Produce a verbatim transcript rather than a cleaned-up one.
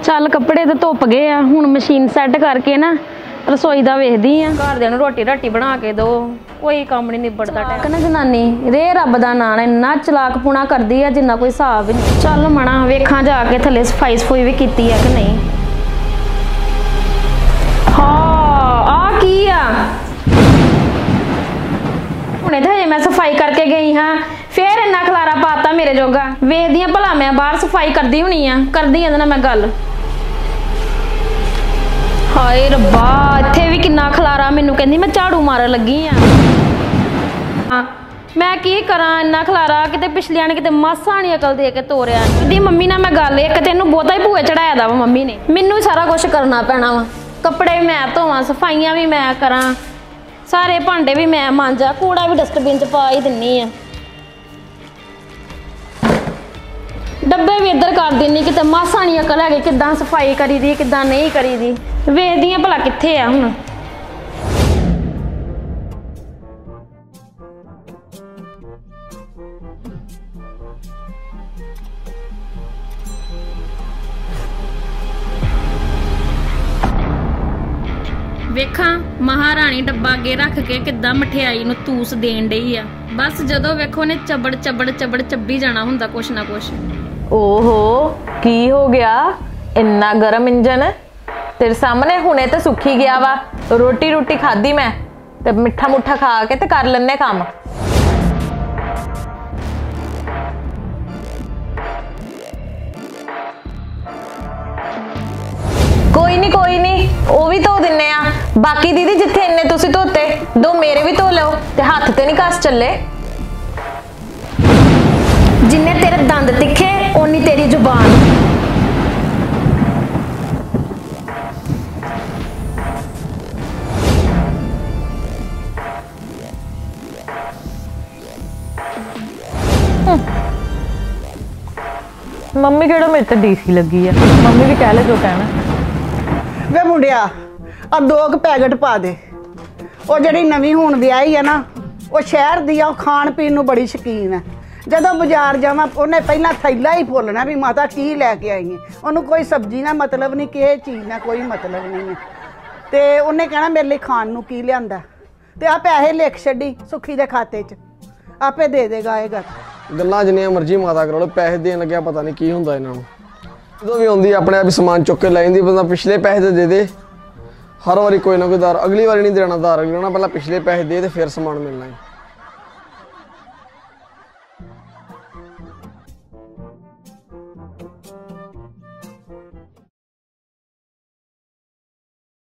चल कपड़े तो धुप गए आ, हुण मशीन सैट करके ना रसोई दा वेखदी आ। घरदियां नूं रोटी राटी बना के दो, कोई काम नहीं निबड़दा। ना जनानी रे रब दा नाम इन्ना चलाक पुणा करदी आ जिन्ना कोई हिसाब ही नहीं। चल मना वेखां जाके थल्ले सफाई सफूई भी कीती है कि नहीं। हाँ आ की आ हुणे तो हजे मैं सफाई करके गई हाँ, फिर इन्ना खलारा पाता मेरे जोगा। वेखदी आ भला मैं बाहर सफाई करदी होनी आ, करदी आ ना मैं गल। हाय रब्बा इत्थे भी किन्ना खलारा, मैनू कहंदी मैं झाड़ू मारन लगी आ। हाँ मैं की करा इन्ना खलारा, किते पिछलियां ने किते मासा नहीं अकल दे के तोरिया। दी मम्मी ना मैं गल एक तेनू बहुता ही भूए चढ़ाया दा वा मम्मी ने, मैनू सारा कुछ करना पैना वा। कपड़े भी मैं धोवां, सफाइयां भी मैं करा, सारे भांडे भी मैं मांजा, कूड़ा भी डस्टबिन च पा ही दिन्नी आ, डब्बे भी इधर कर दिन्नी। किते मासा नहीं अकल है किदां सफाई करी दी किदां नहीं करी दी। वेखदी आ भला कित्थे आ हुण। वेखा महाराणी डब्बा अगे रख के किदां मठियाई नूं तूस देन डई आ। बस जदों वेखो ने चबड़ चबड़ चबड़ चब्बी जाना हुंदा कुछ ना कुछ। ओहो की हो गया, इन्ना गरम इंजन तेरे सामने हुणे तो सुखी गया वा। रोटी रोटी खाधी मैं ते मिठा मुठा खा के ते कर लन्ने काम। कोई नहीं कोई नहीं वो भी धो दिन्ने आ। बाकी दीदी जिथे इन्ने तुसी धोते दो मेरे भी धो लो ते हाथ ते नहीं कस चले। जिन्ने तेरे दंद तिखे ओनी तेरी जुबान। मम्मी केड़ा मेरे ते डीसी लगी है, मम्मी भी कह ले जो कहना। वे मुंडिया आ दो क पैकेट पा दे। वो जिहड़ी नवी हुण विआही है ना, वो शहर दी आ, खाण पीण नूं बड़ी शकीन है। जदों बाजार जावां उन्हें पहला थैला ही फुलना भी माता की लैके आई है। उन्होंने कोई सब्जी ना मतलब नहीं, किसी चीज़ ना कोई मतलब नहीं है। तो उन्हें कहना मेरे लिए खाण नूं की लिआंदा, ते आ पैसे लिख छड्डी सुखी दे खाते च, आपे दे देगा ये गल। गल्लां जिन्नियां मर्जी माता करो, पैसे देन लग्या पता नहीं की हुंदा इन्हां नूं। जदों भी आउंदी अपने आप समान चुक के लै जांदी, बंदा पिछले पैसे तो दे दे। हर वारी कोई ना कोई दार, अगली वारी नहीं देना दार, अगली ना पहला पिछले पैसे दे ते फिर समान मिलना है।